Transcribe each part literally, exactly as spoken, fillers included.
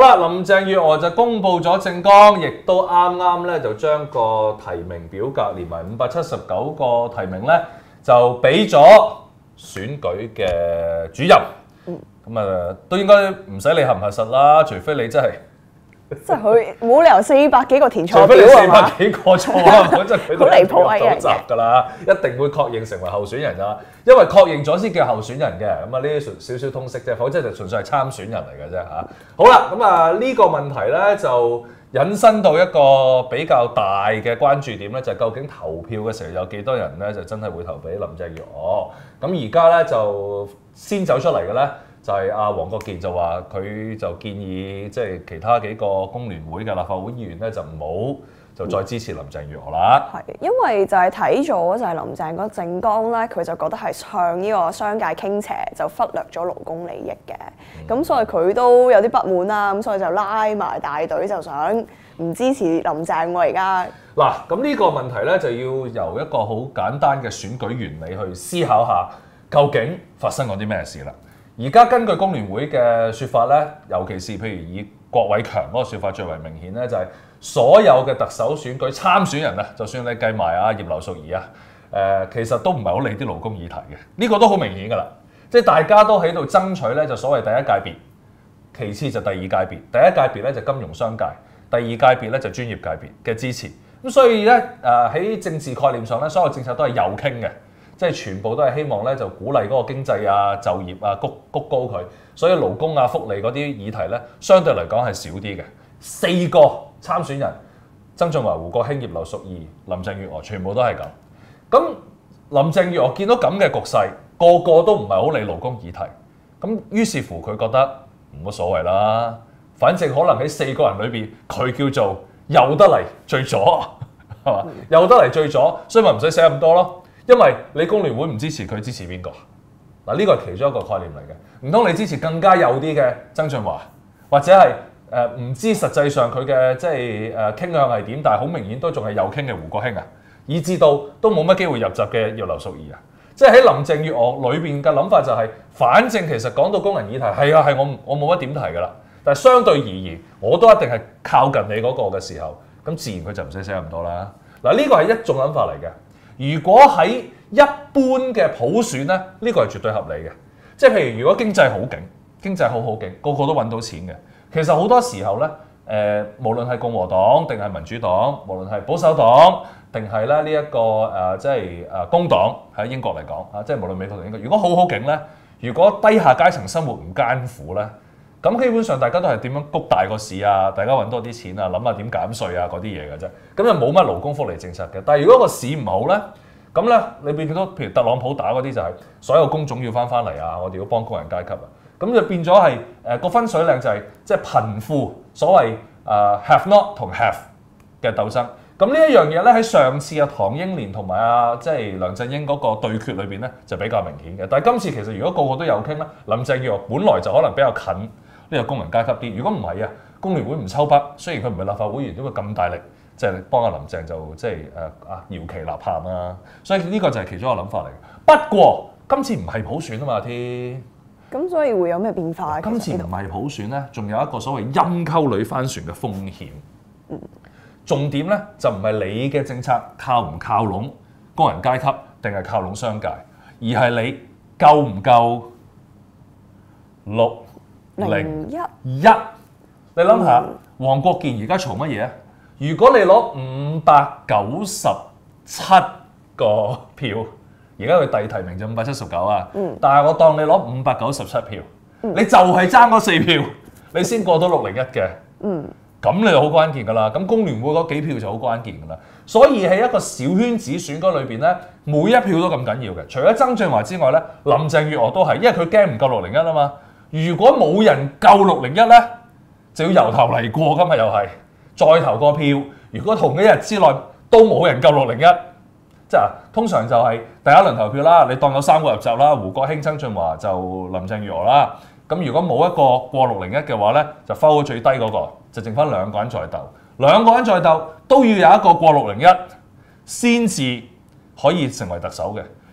啦，林鄭月娥就公布咗政綱，亦都啱啱咧就將個提名表格連埋五百七十九個提名咧，就俾咗選舉嘅主任。咁啊、嗯，都應該唔使你核唔核實啦，除非你真係。 即係佢冇理由四百幾個填錯除非你四表啊嘛， 百幾個錯啊，否則佢都好離譜啊！ 入閘㗎啦，一定會確認成為候選人㗎，因為確認咗先叫候選人嘅。咁啊，呢啲少少通識啫，否則就純粹係參選人嚟嘅啫嚇。好啦，咁啊呢個問題咧就引申到一個比較大嘅關注點咧，就係究竟投票嘅時候有幾多人咧就真係會投俾林鄭月娥？咁而家咧就先走出嚟嘅咧。就係阿黃國健就話佢就建議即係其他幾個工聯會嘅立法會議員咧就唔好就再支持林鄭月娥啦。 係因為就係睇咗就係林鄭嗰政綱咧，佢就覺得係向呢個商界傾斜，就忽略咗勞工利益嘅。咁、嗯、所以佢都有啲不滿啦，咁所以就拉埋大隊就想唔支持林鄭喎而家。嗱， 咁呢個問題咧就要由一個好簡單嘅選舉原理去思考下，究竟發生過啲咩事啦？而家根據工聯會嘅説法咧，尤其是譬如以郭偉強嗰個説法最為明顯咧，就係、是、所有嘅特首選舉參選人啊，就算你計埋啊葉劉淑儀啊，誒、呃、其實都唔係好理啲勞工議題嘅，呢、這個都好明顯㗎啦。即係大家都喺度爭取咧，就所謂第一界別，其次就第二界別，第一界別咧就金融商界，第二界別咧就專業界別嘅支持。咁所以咧誒喺政治概念上咧，所有政策都係右傾嘅。即係全部都係希望咧，就鼓勵嗰個經濟啊、就業啊，谷谷高佢。所以勞工啊、福利嗰啲議題咧，相對嚟講係少啲嘅。四個參選人，曾俊華、胡國興、葉劉淑儀、林鄭月娥，全部都係咁。咁林鄭月娥見到咁嘅局勢，個個都唔係好理勞工議題。咁於是乎佢覺得冇乜所謂啦，反正可能喺四個人裏邊，佢叫做右得嚟最左，係嘛？右得嚟最左，所以咪唔使寫咁多咯。因為你工聯會唔支持佢，支持邊個？嗱，呢個係其中一個概念嚟嘅。唔通你支持更加右啲嘅曾俊華，或者係誒唔知實際上佢嘅即係誒傾向係點，但係好明顯都仲係右傾嘅胡國興啊，以至到都冇乜機會入閘嘅葉劉淑儀啊。即係喺林鄭月娥裏邊嘅諗法就係、是，反正其實講到工人議題係啊係我我冇乜點提㗎啦。但係相對而言，我都一定係靠近你嗰個嘅時候，咁自然佢就唔使寫咁多啦。嗱，呢個係一種諗法嚟嘅。如果喺一般嘅普選咧，呢、這個係絕對合理嘅。即係譬如如果經濟好勁，經濟好好勁，個個都揾到錢嘅。其實好多時候咧，誒、呃、無論係共和黨定係民主黨，無論係保守黨定係咧呢一個誒、呃、即係誒工黨喺英國嚟講啊，即係無論美國同英國，如果好好勁咧，如果低下階層生活唔艱苦咧，咁基本上大家都係點樣谷大個市啊，大家揾多啲錢啊，諗下點減稅啊嗰啲嘢嘅啫，咁就冇乜勞工福利政策嘅。但係如果個市唔好咧，咁咧你變咗譬如特朗普打嗰啲就係所有工種要翻翻嚟啊，我哋要幫工人階級啊，咁就變咗係誒個分水嶺就係即係貧富所謂誒、呃、have not 同 have 嘅鬥爭。咁呢一樣嘢咧喺上次啊唐英年同埋啊即係梁振英嗰個對決裏邊咧就比較明顯嘅。但係今次其實如果個個都有傾咧，林鄭月娥本來就可能比較近呢個工人階級啲。如果唔係啊，工聯會吳秋北雖然佢唔係立法會議員，都會咁大力即係幫阿林鄭就即係誒啊搖旗吶喊啊。所以呢個就係其中一個諗法嚟嘅。不過今次唔係普選啊嘛，天。 咁所以會有咩變化？ 今次唔係普選咧，仲有一個所謂陰溝裏翻船嘅風險。嗯。重點咧就唔係你嘅政策靠唔靠攏工人階級，定係靠攏商界，而係你夠唔夠六零一？你諗下，黃國健而家嘈乜嘢啊？如果你攞五百九十七個票，而家佢遞提名就五百七十九啊，嗯、但係我當你攞五百九十七票，嗯、你就係爭嗰四票，你先過到六零一嘅。嗯咁你就好關鍵㗎啦，咁工聯會嗰幾票就好關鍵㗎啦。所以喺一個小圈子選舉裏邊咧，每一票都咁緊要嘅。除咗曾俊華之外咧，林鄭月娥都係，因為佢驚唔夠六零一啊嘛。如果冇人夠六零一咧，就要由頭嚟過㗎嘛，又係再投個票。如果同一日之內都冇人夠六零一，即係通常就係第一輪投票啦，你當有三個入閘啦，胡國興、曾俊華就林鄭月娥啦。咁如果冇一個過六零一嘅話咧，就 foul 最低嗰、那個，就剩翻兩個人在鬥，兩個人在鬥都要有一個過六零一先至可以成為特首嘅。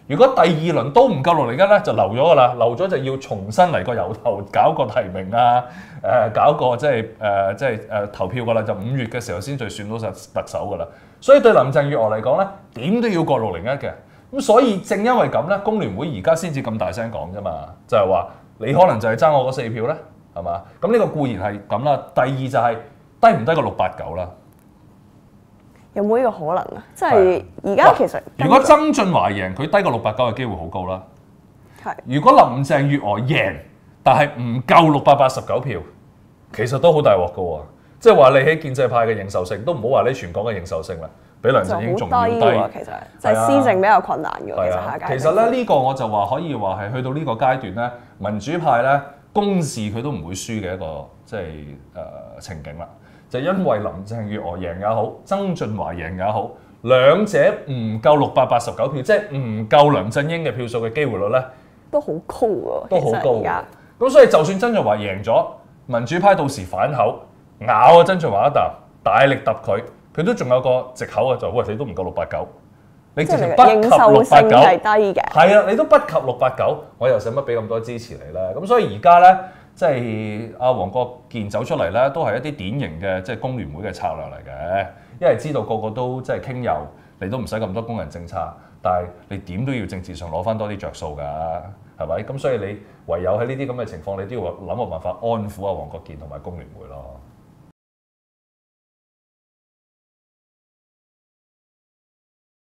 如果第二輪都唔夠六零一咧，就流咗㗎啦，流咗就要重新嚟個由頭搞個提名啊，誒、呃、搞個即係誒、呃、即係誒、呃、投票㗎啦，就五月嘅時候先再選到實特首㗎啦。所以對林鄭月娥嚟講咧，點都要過六零一嘅。咁所以正因為咁咧，工聯會而家先至咁大聲講啫嘛，就係、是、話你可能就係爭我嗰四票咧，係嘛？咁呢個固然係咁啦。第二就係、是、低唔低過六八九啦？ 有冇呢個可能啊？即係而家其實如果曾俊華贏，佢低過六八九嘅機會好高啦。 係。 如果林鄭月娥贏，但係唔夠六百八十九票，其實都好大鑊㗎喎。即係話你喺建制派嘅認受性，都唔好話你全港嘅認受性啦，比梁振英仲要低。 低喎，其實就係施政比較困難嘅喎。其實下屆。 其實咧呢、這個我就話可以話係去到呢個階段咧，民主派咧公示佢都唔會輸嘅一個即係誒、呃、情景啦。就因為林鄭月娥贏也好，曾俊華贏也好，兩者唔夠六百八十九票，即係唔夠梁振英嘅票數嘅機會率咧， 都好高喎。 都好高㗎。咁所以就算曾俊華贏咗，民主派到時反口咬啊曾俊華一啖，大力揼佢，佢都仲有個藉口啊，就喂你都唔夠六八九，你直情不及六八九， 係低嘅。 係啊，你都不及六八九，我又使乜俾咁多支持你咧？咁所以而家咧。即係阿黃國健走出嚟咧，都係一啲典型嘅即係工聯會嘅策略嚟嘅，因為知道個個都即係傾右，你都唔使咁多工人政策，但係你點都要政治上攞翻多啲着數㗎，係咪？咁所以你唯有喺呢啲咁嘅情況，你都要諗個辦法安撫阿黃國健同埋工聯會咯。